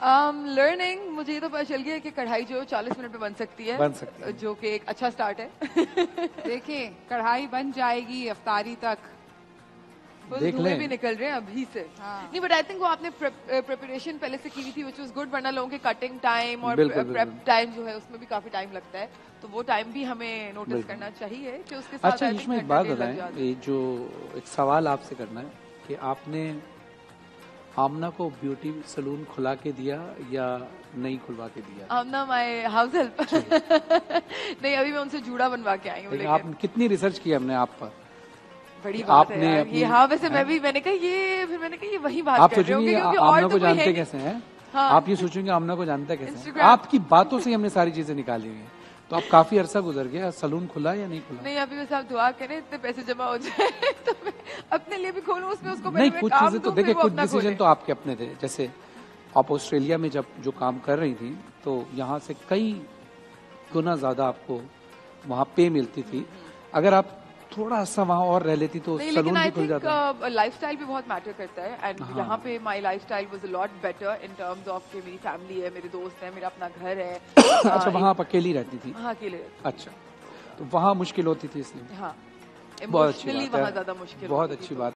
Learning मुझे ये तो पता चल गया कि कढ़ाई जो 40 मिनट में बन सकती है, जो कि एक अच्छा स्टार्ट है। देखिए कढ़ाई बन जाएगी अफ्तारी तक, धुएं भी निकल रहे हैं अभी से। हाँ। नहीं बट आई थिंक वो आपने प्रिपरेशन पहले से की हुई थी विच वाज गुड, वरना लोगों के कटिंग टाइम और प्रेप टाइम जो है उसमें भी काफी टाइम लगता है, तो वो टाइम भी हमें नोटिस करना चाहिए कि उसके साथ। अच्छा इसमें एक बात बताएं, ये जो एक सवाल आपसे करना है कि आपने आमना को ब्यूटी सलून खुला के दिया या नहीं खुलवा के दिया? Amna my house help. नहीं अभी मैं उनसे जूड़ा बनवा के आई हूँ। लेकिन आपने कितनी रिसर्च की हमने आप पर? बड़ी बात है यार ये। हाँ वैसे मैंने कहा ये, फिर मैंने कहा ये वही बात आप कर रहे होंगे क्योंकि आमना और को तो जानते कैसे हैं? हाँ। आप ये सोचेंगे आमना को जानते कैसे हैं? आपकी बातों से हमने सारी चीजें निकाली हुई है। तो आप काफी अरसा गुजर गया, सलून खुला या नहीं खुला? नहीं अभी वैसे आप दुआ करें इतने पैसे जमा हो जाए तो मैं अपने लिए भी खोलूं, उसमें उसको नहीं कुछ चीजें तो देखिए, कुछ डिसीजन तो आपके अपने थे। जैसे आप ऑस्ट्रेलिया में जब जो काम कर रही थी तो यहाँ से कई गुना ज्यादा आपको वहाँ पे मिलती थी। अगर आप थोड़ा सा वहाँ और रह लेती तो सलून भी खुल जाता। लाइफस्टाइल भी बहुत मैटर करता है एंड यहाँ पे my lifestyle was a lot better in terms of कि मेरी फैमिली है, मेरे दोस्त हैं, मेरा अपना घर है। अच्छा वहाँ आप अकेली रहती थी? हाँ अकेले। अच्छा तो वहाँ मुश्किल होती थी इसलिए? हाँ बहुत अच्छी बात है, ज्यादा मुश्किल, बहुत अच्छी बात